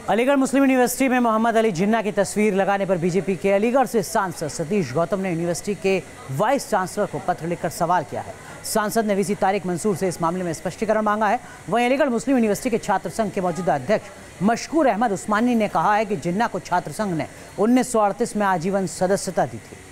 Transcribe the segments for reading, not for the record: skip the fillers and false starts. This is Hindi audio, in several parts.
अलीगढ़ मुस्लिम यूनिवर्सिटी में मोहम्मद अली जिन्ना की तस्वीर लगाने पर बीजेपी के अलीगढ़ से सांसद सतीश गौतम ने यूनिवर्सिटी के वाइस-चांसलर को पत्र लिखकर सवाल किया है। सांसद ने वीसी तारिक मंसूर से इस मामले में स्पष्टीकरण मांगा है। वहीं अलीगढ़ मुस्लिम यूनिवर्सिटी के छात्र संघ के मौजूदा अध्यक्ष मशकूर अहमद उस्मानी ने कहा है कि जिन्ना को छात्र संघ ने 1938 में आजीवन सदस्यता दी थी।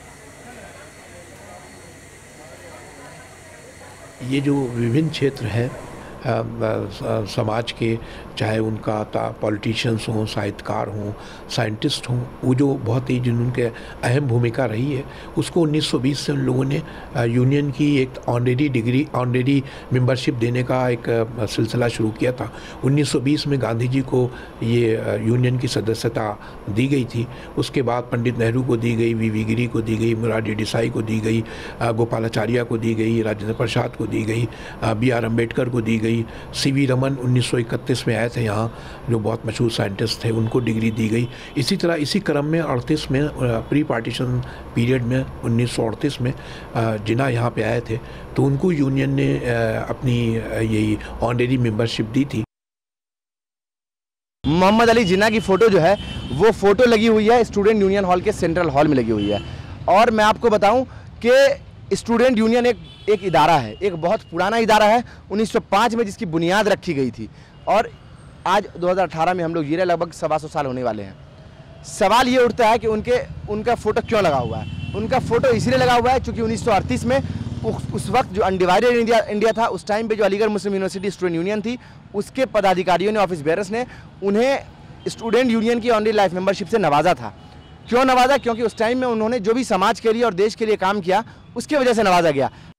ये जो विभिन्न क्षेत्र है समाज के, चाहे उनका पॉलिटिशियंस हों, साहित्यकार हों, साइंटिस्ट हों, वो जो बहुत ही जिनके अहम भूमिका रही है, उसको 1920 से उन लोगों ने यूनियन की एक ऑनरेरी मेंबरशिप देने का एक सिलसिला शुरू किया था। 1920 में गांधी जी को ये यूनियन की सदस्यता दी गई थी। उसके बाद पंडित नेहरू को दी गई, वी गिरी को दी गई, मुरारजी देसाई को दी गई, गोपालाचार्य को दी गई, राजेंद्र प्रसाद को दी गई, BR अम्बेडकर को दी गई, CV रमन 1931 में आए थे यहाँ, जो बहुत मशहूर साइंटिस्ट थे, उनको डिग्री दी गई। इसी तरह इसी क्रम में 38 में प्री पार्टीशन पीरियड में 1938 में जिन्ना यहाँ पे आए थे, तो उनको यूनियन ने अपनी यही ऑनरेरी मेंबरशिप दी थी। मोहम्मद अली जिन्ना की फ़ोटो जो है वो फ़ोटो लगी हुई है स्टूडेंट यूनियन हॉल के सेंट्रल हॉल में लगी हुई है। और मैं आपको बताऊं कि स्टूडेंट यूनियन एक इदारा है, एक बहुत पुराना इदारा है, 1905 में जिसकी बुनियाद रखी गई थी, और आज 2018 में हम लोग जी रहे, लगभग 125 साल होने वाले हैं। सवाल ये उठता है कि उनका फ़ोटो क्यों लगा हुआ है। उनका फ़ोटो इसलिए लगा हुआ है क्योंकि 1938 में उस वक्त जो अनडिवाइडेड इंडिया था, उस टाइम पे जो Aligarh Muslim university student union थी, उसके पदाधिकारियों ने, ऑफिस बेयरर्स ने उन्हें स्टूडेंट यूनियन की ऑनरी लाइफ मेंबरशिप से नवाजा था। क्यों नवाजा? क्योंकि उस टाइम में उन्होंने जो भी समाज के लिए और देश के लिए काम किया, उसकी वजह से नवाजा गया।